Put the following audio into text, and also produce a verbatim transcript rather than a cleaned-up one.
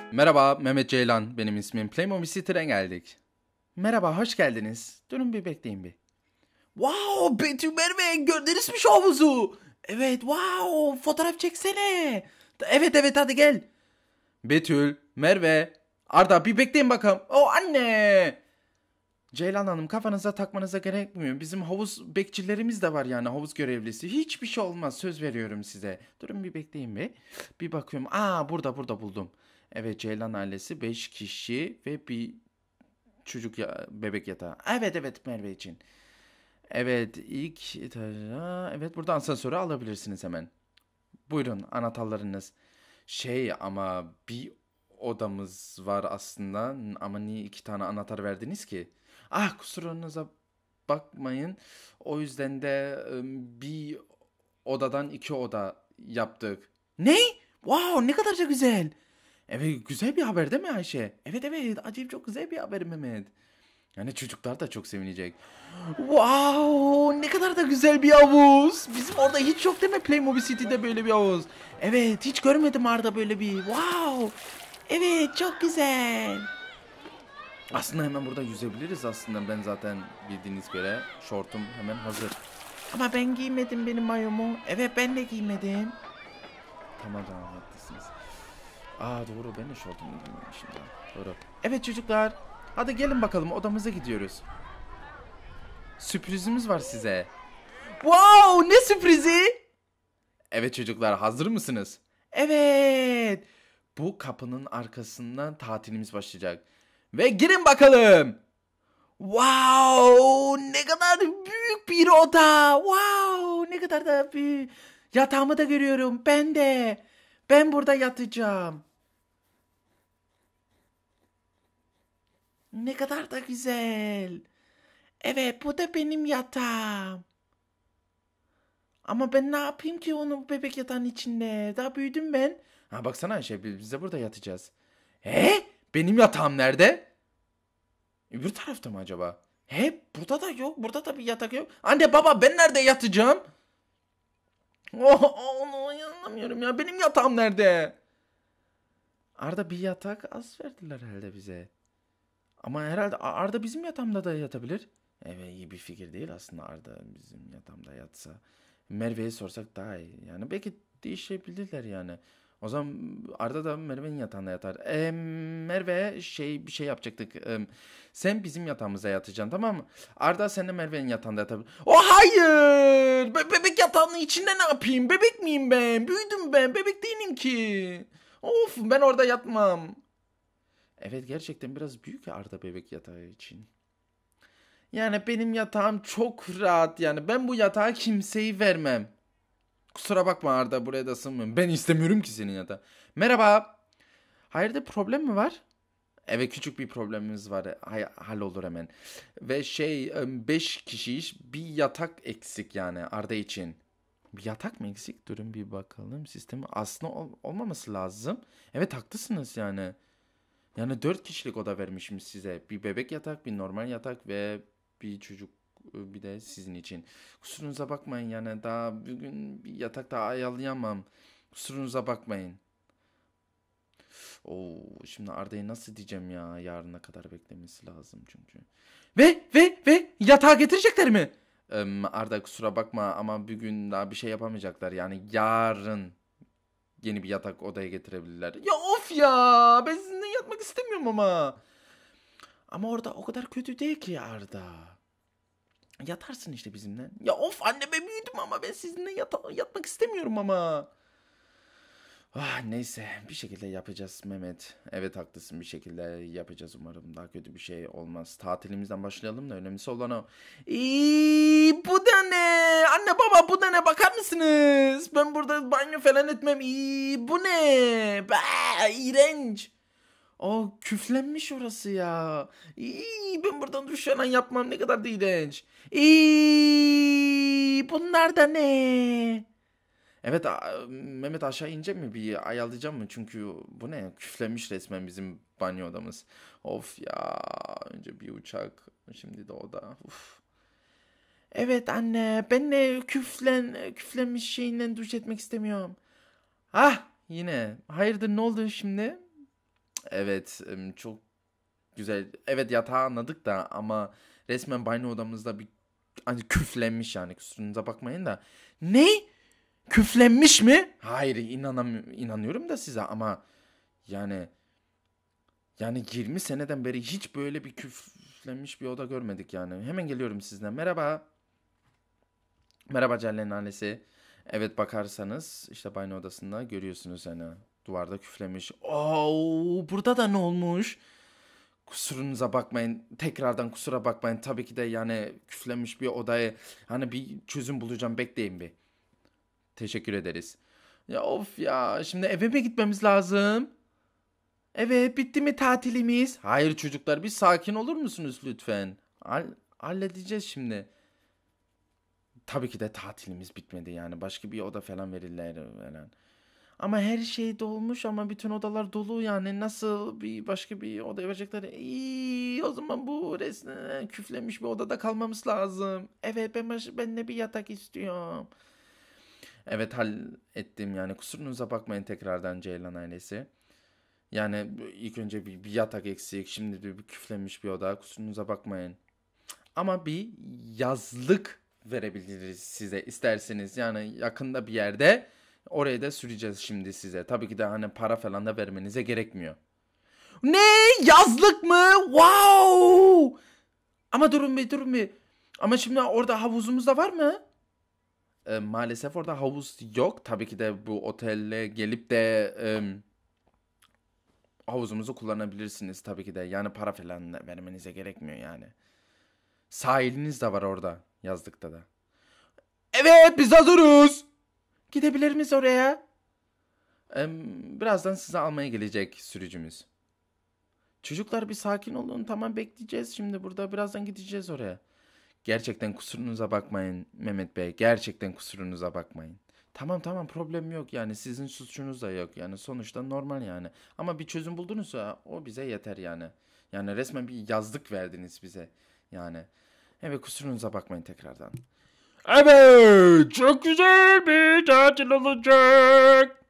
Merhaba, Mehmet Ceylan benim ismim. Playmobil City'den geldik. Merhaba, hoş geldiniz. Durun bir bekleyin bir. Wow, Betül Merve gördünüz mü şu havuzu? Evet, wow, fotoğraf çeksene. Evet evet hadi gel. Betül, Merve, Arda bir bekleyin bakalım. O anne. Ceylan Hanım kafanıza takmanıza gerekmiyor. Bizim havuz bekçilerimiz de var yani havuz görevlisi. Hiçbir şey olmaz söz veriyorum size. Durun bir bekleyin bir. Bir bakıyorum. Aa burada burada buldum. Evet Ceylan ailesi beş kişi ve bir çocuk ya, bebek yatağı. Evet evet Merve için. Evet ilk etaja. Evet buradan asansörü alabilirsiniz hemen. Buyurun anahtarlarınız. Şey ama bir odamız var aslında ama niye iki tane anahtar verdiniz ki? Ah kusurunuza bakmayın. O yüzden de ım, bir odadan iki oda yaptık. Ne? Wow ne kadar da güzel. Evet güzel bir haber değil mi Ayşe? Evet evet acayip çok güzel bir haber Mehmet. Yani çocuklar da çok sevinecek. Wow ne kadar da güzel bir havuz. Bizim orada hiç yok değil mi Playmobil City'de böyle bir havuz? Evet hiç görmedim Arda böyle bir. Wow. Evet çok güzel. Aslında hemen burada yüzebiliriz aslında. Ben zaten bildiğiniz göre şortum hemen hazır. Ama ben giymedim benim mayomu. Evet ben de giymedim. Tamam tamam haklısınız. Aa doğru ben de şortumu giymemişim daha. Doğru. Evet çocuklar. Hadi gelin bakalım odamıza gidiyoruz. Sürprizimiz var size. Wow ne sürprizi? Evet çocuklar hazır mısınız? Evet. Bu kapının arkasından tatilimiz başlayacak. Ve girin bakalım. Wow ne kadar büyük bir oda. Wow ne kadar da büyük. Yatağımı da görüyorum ben de. Ben burada yatacağım. Ne kadar da güzel. Evet bu da benim yatağım. Ama ben ne yapayım ki onun bebek yatağının içinde? Daha büyüdüm ben. Ha baksana şey biz de burada yatacağız. He? Benim yatağım nerede? Öbür tarafta mı acaba? He? Burada da yok. Burada da bir yatak yok. Anne baba ben nerede yatacağım? Oh, oh inanamıyorum ya. Benim yatağım nerede? Arda bir yatak az verdiler herhalde bize. Ama herhalde Arda bizim yatağımda da yatabilir. Evet iyi bir fikir değil aslında Arda bizim yatağımda yatsa. Merve'ye sorsak daha iyi. Yani belki değişebilirler yani. O zaman Arda da Merve'nin yatağında yatar. Ee, Merve şey bir şey yapacaktık. Ee, sen bizim yatağımıza yatacaksın tamam mı? Arda sen de Merve'nin yatağında yatabilir. Oh hayır! Be- bebek yatağının içinde ne yapayım? Bebek miyim ben? Büyüdüm ben. Bebek değilim ki. Of ben orada yatmam. Evet gerçekten biraz büyük ya Arda bebek yatağı için. Yani benim yatağım çok rahat yani. Ben bu yatağı kimseyi vermem. Kusura bakma Arda buraya da sığmıyorum. Ben istemiyorum ki senin yatağı. Merhaba. Hayırdır problem mi var? Evet küçük bir problemimiz var. Hay hallolur hemen. Ve şey beş kişiyiz. Bir yatak eksik yani Arda için. Bir yatak mı eksik? Durun bir bakalım. Sistemi aslında ol olmaması lazım. Evet haklısınız yani. Yani dört kişilik oda vermişim size. Bir bebek yatak, bir normal yatak ve bir çocuk bir de sizin için. Kusurunuza bakmayın yani daha bugün bir yatak daha ayarlayamam. Kusurunuza bakmayın. Oo, şimdi Arda'yı nasıl diyeceğim ya yarına kadar beklemesi lazım çünkü. Ve ve ve yatağı getirecekler mi? Em, Arda kusura bakma ama bugün daha bir şey yapamayacaklar yani yarın yeni bir yatak odaya getirebilirler. Ya of ya ben sizinle yatmak istemiyorum ama. Ama orada o kadar kötü değil ki Arda. Yatarsın işte bizimle. Ya of anne ben büyüdüm ama ben sizinle yata- yatmak istemiyorum ama. Ah neyse bir şekilde yapacağız Mehmet. Evet haklısın bir şekilde yapacağız umarım. Daha kötü bir şey olmaz. Tatilimizden başlayalım da önemlisi olan o. İyi, bu da ne? Anne baba bu da ne bakar mısınız? Ben burada banyo falan etmem. İyi, bu ne? Bah, iğrenç. O küflenmiş orası ya. İyi, ben buradan duş falan yapmam ne kadar da iğrenç. İyi, bunlar da ne? Evet a- Mehmet aşağı inecek mi bir ayarlayacağım mı? Çünkü bu ne? Küflenmiş resmen bizim banyo odamız. Of ya. Önce bir uçak. Şimdi de oda. Uf. Evet anne ben de küflen küflenmiş şeyinden duş etmek istemiyorum. Ah yine. Hayırdır ne oldu şimdi? Evet, em, çok güzel. Evet, yatağı anladık da ama resmen banyo odamızda bir hani küflenmiş, yani kusurunuza bakmayın da. Ne? Küflenmiş mi? Hayır, inanam inanıyorum da size ama yani yani yirmi seneden beri hiç böyle bir küflenmiş bir oda görmedik yani. Hemen geliyorum sizden. Merhaba. Merhaba Celle'nin annesi. Evet, bakarsanız işte banyo odasında görüyorsunuz yani duvarda küflemiş. Oo, burada da ne olmuş? Kusurunuza bakmayın. Tekrardan kusura bakmayın. Tabii ki de yani küflenmiş bir odaya hani bir çözüm bulacağım. Bekleyin bir. Teşekkür ederiz. Ya of ya, şimdi eve mi gitmemiz lazım? Evet, bitti mi tatilimiz? Hayır çocuklar, bir sakin olur musunuz lütfen? Hall- halledeceğiz şimdi. Tabii ki de tatilimiz bitmedi yani. Başka bir oda falan verirler falan. Ama her şey dolmuş, ama bütün odalar dolu yani. Nasıl bir başka bir oda verecekler? İyi, o zaman bu resmen küflenmiş bir odada kalmamız lazım. Evet, ben, baş- ben de bir yatak istiyorum. Evet, hallettim yani. Kusurunuza bakmayın tekrardan Ceylan ailesi. Yani ilk önce bir, bir yatak eksik. Şimdi de bir küflenmiş bir oda. Kusurunuza bakmayın. Ama bir yazlık verebiliriz size isterseniz. Yani yakında bir yerde, oraya da süreceğiz şimdi size. Tabii ki de hani para falan da vermenize gerekmiyor. Ne? Yazlık mı? Wow! Ama durun bir, durun bir. Ama şimdi orada havuzumuz da var mı? E, maalesef orada havuz yok. Tabii ki de bu otelle gelip de e, havuzumuzu kullanabilirsiniz tabii ki de. Yani para falan vermenize gerekmiyor yani. Sahiliniz de var orada, yazlıkta da. Evet, biz hazırız. Gidebilir miyiz oraya? Em, birazdan sizi almaya gelecek sürücümüz. Çocuklar bir sakin olun. Tamam, bekleyeceğiz şimdi burada. Birazdan gideceğiz oraya. Gerçekten kusurunuza bakmayın Mehmet Bey. Gerçekten kusurunuza bakmayın. Tamam tamam, problem yok yani, sizin suçunuz da yok yani, sonuçta normal yani. Ama bir çözüm buldunuzsa o bize yeter yani. Yani resmen bir yazlık verdiniz bize yani. Evet, kusurunuza bakmayın tekrardan. Evet, çok güzel bir tatil olacak.